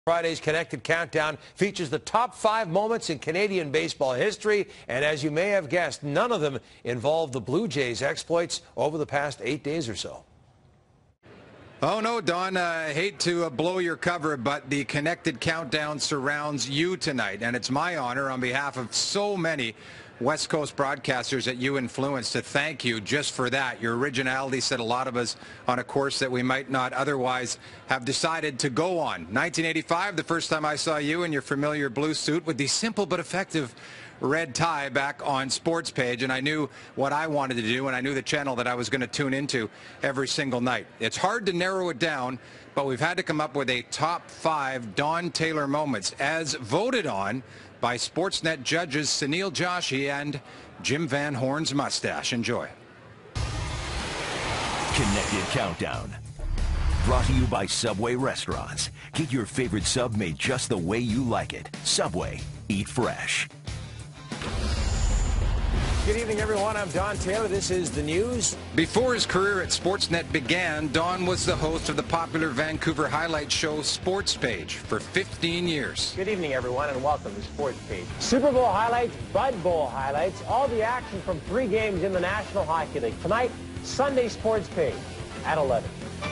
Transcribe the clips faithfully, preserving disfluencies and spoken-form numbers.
Friday's Connected Countdown features the top five moments in Canadian baseball history, and as you may have guessed, none of them involve the Blue Jays' exploits over the past eight days or so. Oh no, Don, uh, I hate to uh, blow your cover, but the Connected Countdown surrounds you tonight, and it's my honor on behalf of so many West Coast broadcasters that you influenced to thank you just for that. Your originality set a lot of us on a course that we might not otherwise have decided to go on. nineteen eighty-five, the first time I saw you in your familiar blue suit with the simple but effective red tie back on Sports Page, and I knew what I wanted to do, and I knew the channel that I was going to tune into every single night. It's hard to narrow it down, but we've had to come up with a top five Don Taylor moments as voted on by Sportsnet judges Sunil Joshi and Jim Van Horn's mustache. Enjoy. Connected Countdown. Brought to you by Subway Restaurants. Get your favorite sub made just the way you like it. Subway. Eat fresh. Good evening, everyone. I'm Don Taylor. This is the news. Before his career at Sportsnet began, Don was the host of the popular Vancouver highlight show Sports Page for fifteen years. Good evening, everyone, and welcome to Sports Page. Super Bowl highlights, Bud Bowl highlights, all the action from three games in the National Hockey League. Tonight, Sunday Sports Page at eleven.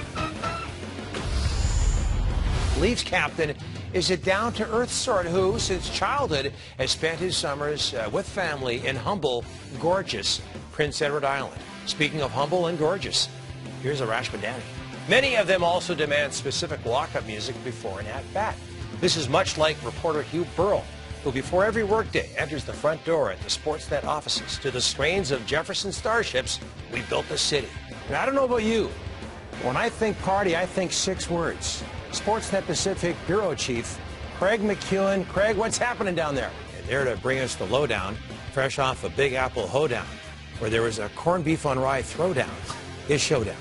Leafs captain is a down-to-earth sort who, since childhood, has spent his summers uh, with family in humble, gorgeous Prince Edward Island. Speaking of humble and gorgeous, here's Arash Madani. Many of them also demand specific walk-up music before an at-bat. This is much like reporter Hugh Burrell, who before every workday enters the front door at the Sportsnet offices to the strains of Jefferson Starships, "We Built the City." And I don't know about you, when I think party, I think six words. Sportsnet Pacific Bureau Chief Craig McEwen. Craig, what's happening down there? And there to bring us the lowdown, fresh off a Big Apple hoedown, where there was a corned beef on rye throwdown, his showdown.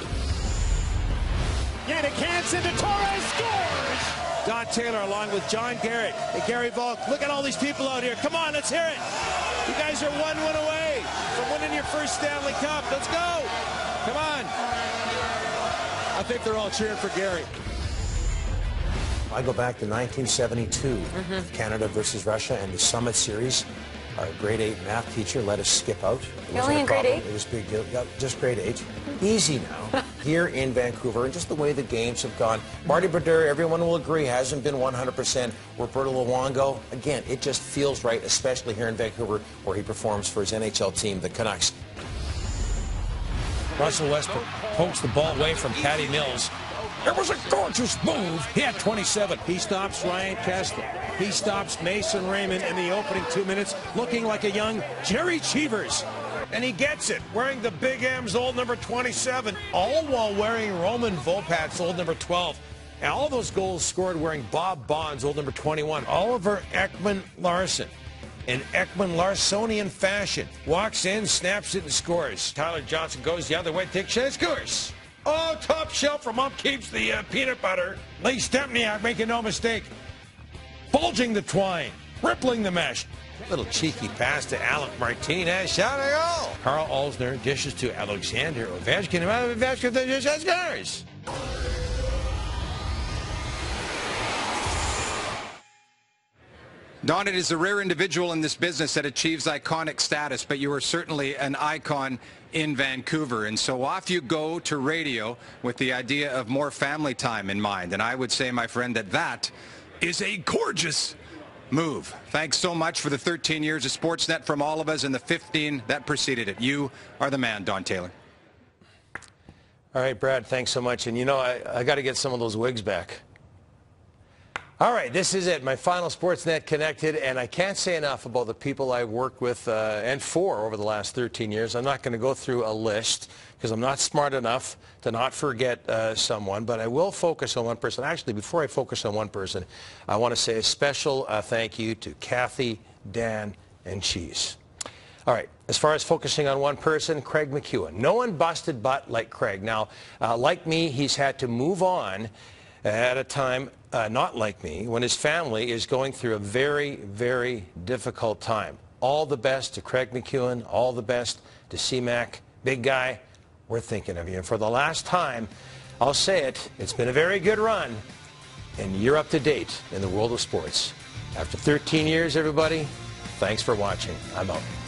Yannick Hansen to Torres scores! Don Taylor along with John Garrett and Gary Volk. Look at all these people out here. Come on, let's hear it. You guys are one win away from winning your first Stanley Cup. Let's go. Come on. I think they're all cheering for Gary. I go back to nineteen seventy-two, Mm-hmm. Canada versus Russia, and the Summit Series. Our grade eight math teacher let us skip out. It You're only in grade eight? It was a big deal. Yeah, just grade eight. Easy now. Here in Vancouver, and just the way the games have gone. Marty Brodeur, everyone will agree, hasn't been one hundred percent. Roberto Luongo, again, it just feels right, especially here in Vancouver, where he performs for his N H L team, the Canucks. Russell Westbrook pokes the ball away from Patty Mills. It was a gorgeous move. He had twenty-seven. He stops Ryan Kesler. He stops Mason Raymond in the opening two minutes, looking like a young Jerry Cheevers. And he gets it, wearing the Big M's old number twenty-seven, all while wearing Roman Vopat's old number twelve. And all those goals scored wearing Bob Bond's old number twenty-one. Oliver Ekman-Larsson, in Ekman-Larsonian fashion, walks in, snaps it, and scores. Tyler Johnson goes the other way, takes a scores. Oh, top shelf from Mom Keeps the uh, peanut butter. Lee Stempniak making no mistake. Bulging the twine, rippling the mesh. Little cheeky pass to Alec Martinez. Shot a goal. Carl Alsner dishes to Alexander Ovechkin. Ovechkin just scores. Don, it is a rare individual in this business that achieves iconic status, but you are certainly an icon in Vancouver. And so off you go to radio with the idea of more family time in mind. And I would say, my friend, that that is a gorgeous move. Thanks so much for the thirteen years of Sportsnet from all of us and the fifteen that preceded it. You are the man, Don Taylor. All right, Brad, thanks so much. And, you know, I, I got to get some of those wigs back. All right, this is it, my final Sportsnet Connected, and I can't say enough about the people I've worked with uh, and for over the last thirteen years. I'm not going to go through a list because I'm not smart enough to not forget uh, someone, but I will focus on one person. Actually, before I focus on one person, I want to say a special uh, thank you to Kathy, Dan, and Cheese. All right, as far as focusing on one person, Craig McEwen. No one busted butt like Craig. Now, uh, like me, he's had to move on at a time uh, not like me, when his family is going through a very, very difficult time. All the best to Craig McEwen, all the best to C-Mac. Big guy, we're thinking of you. And for the last time, I'll say it, it's been a very good run, and you're up to date in the world of sports. After thirteen years, everybody, thanks for watching. I'm out.